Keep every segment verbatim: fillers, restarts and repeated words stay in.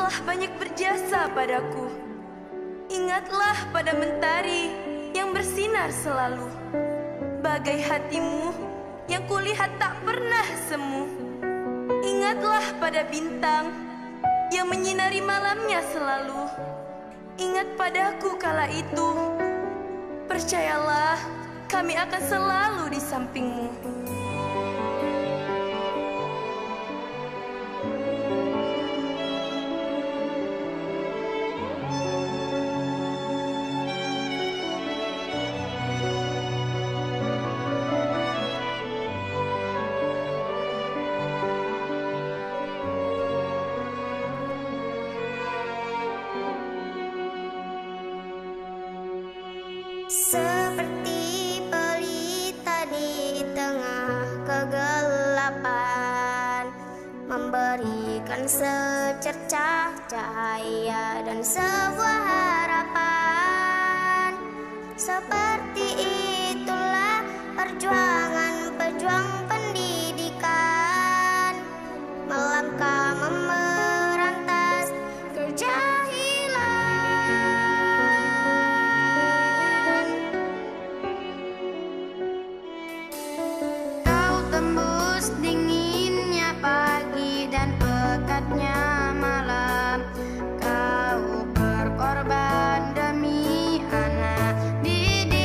telah banyak berjasa padaku. Ingatlah pada mentari yang bersinar selalu, bagai hatimu yang kulihat tak pernah semu. Ingatlah pada bintang yang menyinari malamnya selalu. Ingat padaku kala itu. Percayalah, kami akan selalu di sampingmu. Seperti pelita di tengah kegelapan, memberikan secercah cahaya dan sebuah harapan. Seperti itulah perjuangan pejuang pendidikan, melangkah memerantas kejahilan. Tembus dinginnya pagi dan pekatnya malam, kau berkorban demi anak didik.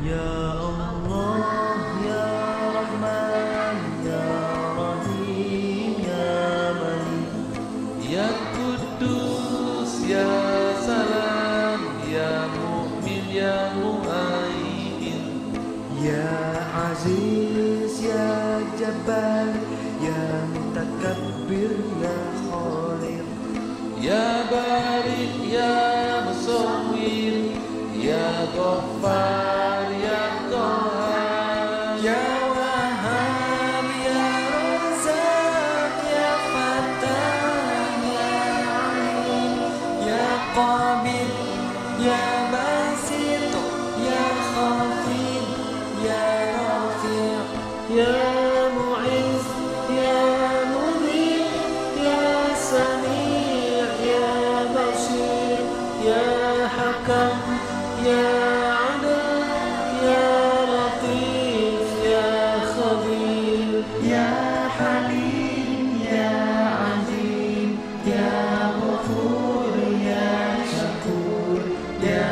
Ya Allah, Ya Rahman, Ya Rahim, Ya Malik, Ya Kudus, Ya Salam, Ya Mu'min, Ya Mu'aimin, Ya Aziz, Ya Jabbar, Ya Mutakabbir, Ya Khaliq, Ya Bari, Ya Musawwir, Ya Ghaffar, Ya Qahhar, Ya Wahhab, Ya Razzaq, Ya Fattah, Ya Alim, Ya Qabid, Ya Basit, Ya Khafid, Ya Rafi', Ya Mu'izz, Ya Mudhil, Ya Sami', Ya Basir, Ya Hakam, Ya Adil, Ya Latif, Ya Khabir, Ya Halim, Ya Azim, Ya Ghafur, Ya Syakur, Ya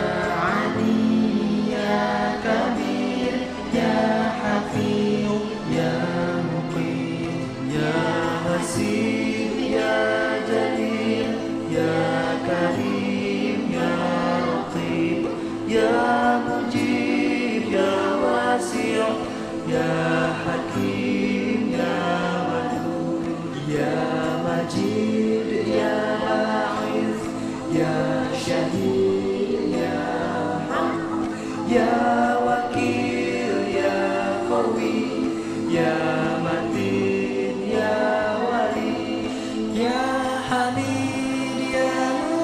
Ali, Ya Kabir, Ya Hafiz, Ya Muqim, Ya Hasib, Ya Jalil, Ya Karim, Ya Raqib, Ya Mujib, Ya Wasi', Ya Hakim, Ya Wadud, Ya Majid, Ya Ba'iz, Ya Syahid, Ya Hamd, Ya Wakil, Ya Qawi, Ya Matin, Ya Wali, Ya Hamid, Ya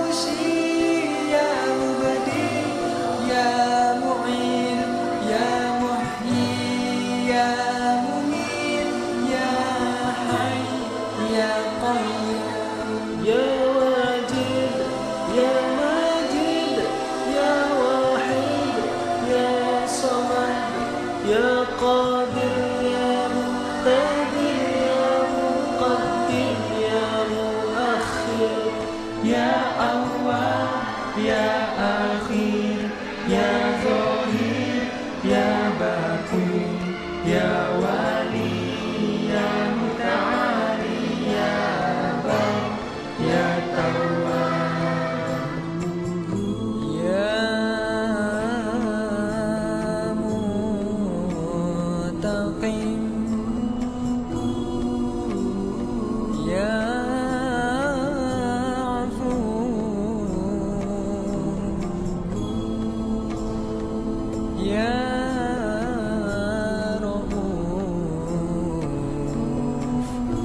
Musi, Ya Mubadi, Ya Mu'in, Ya Muhyi, Ya Mumit, Ya Hayy, Ya Qayyum, Ya Wajid, Ya Majid, Ya Wahid, Ya Samad, Ya Qadir, Ya Muqtadir, Ya Muqaddim, Ya Muakhir, Ya Awwal, Ya Akhir, Ya Zahir, Ya Batin, Ya Wali, Ya Muta'ali, Ya Bar, Ya Tawwab, Ya Muttaqin, Ya Ya Rauf,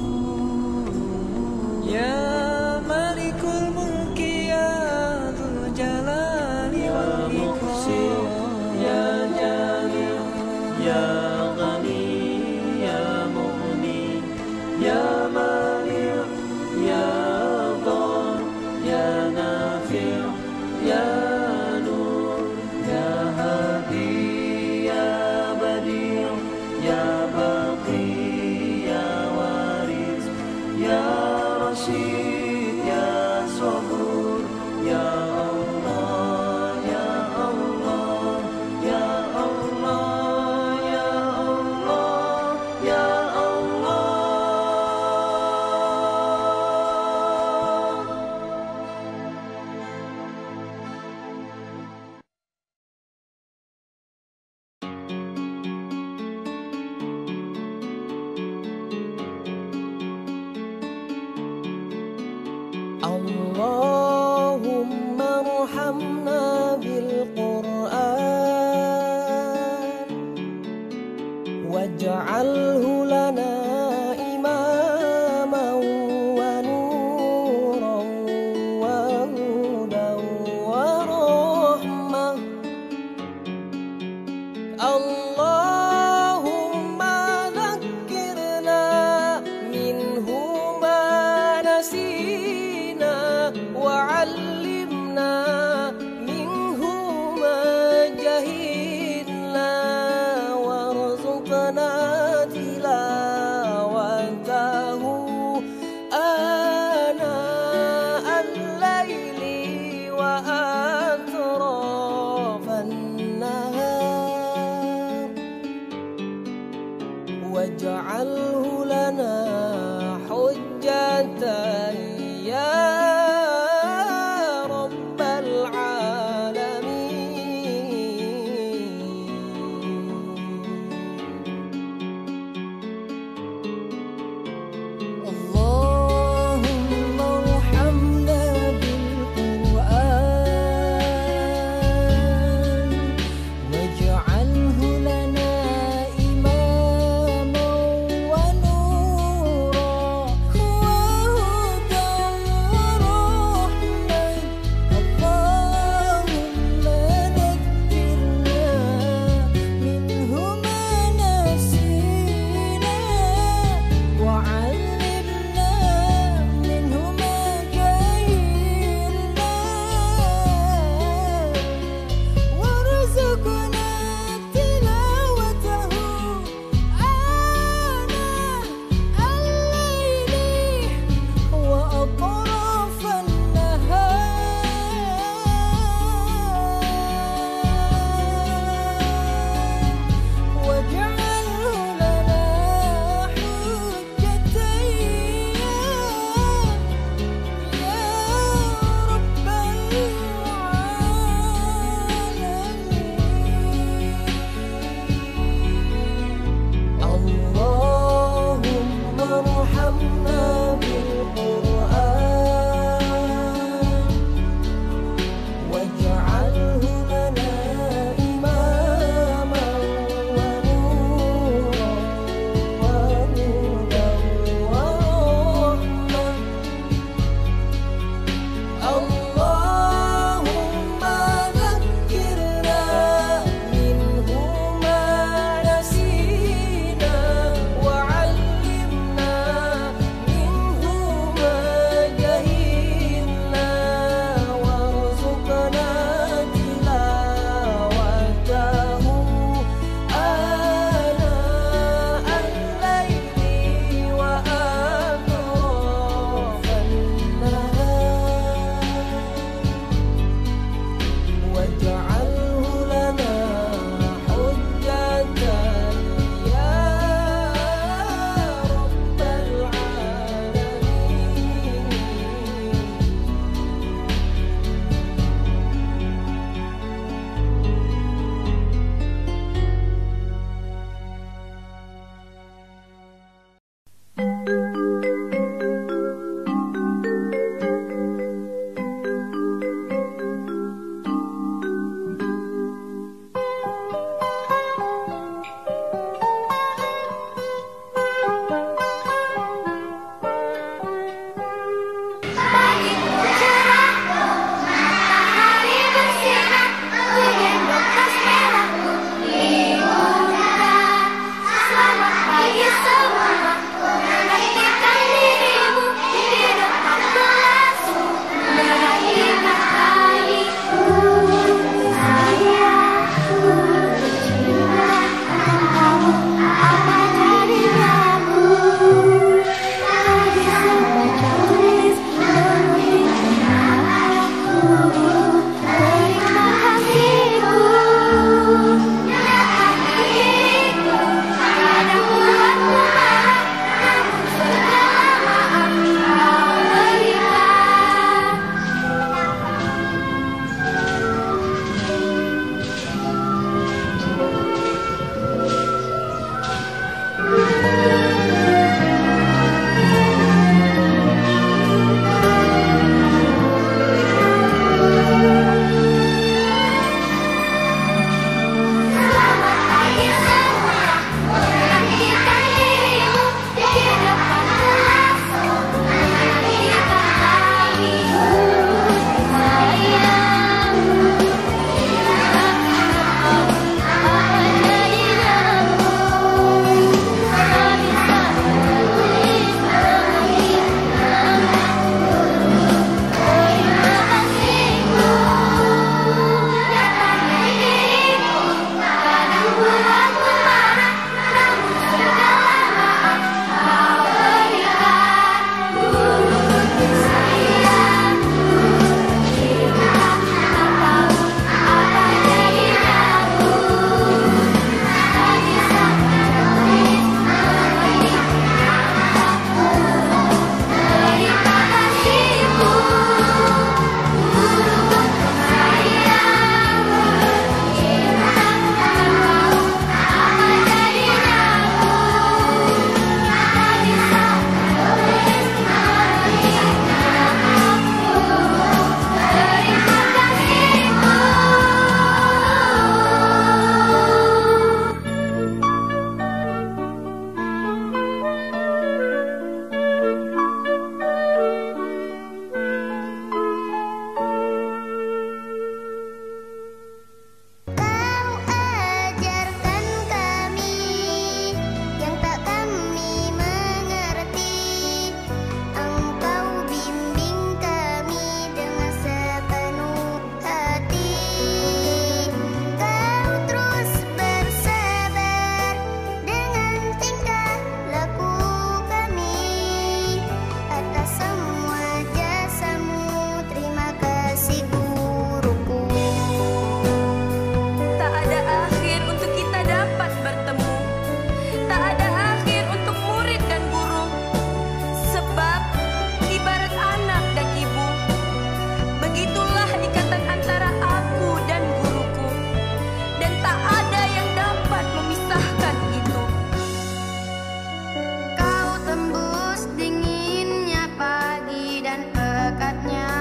Ya Malikul Mulki, Ya Dzul Jalali wal Ikram, Ya Jalil, Ya Ghani, Ya Mughni, Ya Mani', Ya Dhar, Ya Nafi', Ya Nur, Ya Hadi, Ya Badi', Ya Baqi, Ya Waris, Ya Rashid, Ya Sabur, Ya Allah, Ya Allah, Ya Allah, Ya Allah, Ya Allah. Allahumma arhamna bil Qur'an waj'alhu lana imaman wa nuran wa hudan wa rahmah. Allahumma dhakkirna minhu ma nasina وعلمنا منه ما جهلنا وارزقنا تلاوته آناء الليل وأطراف النهار pekatnya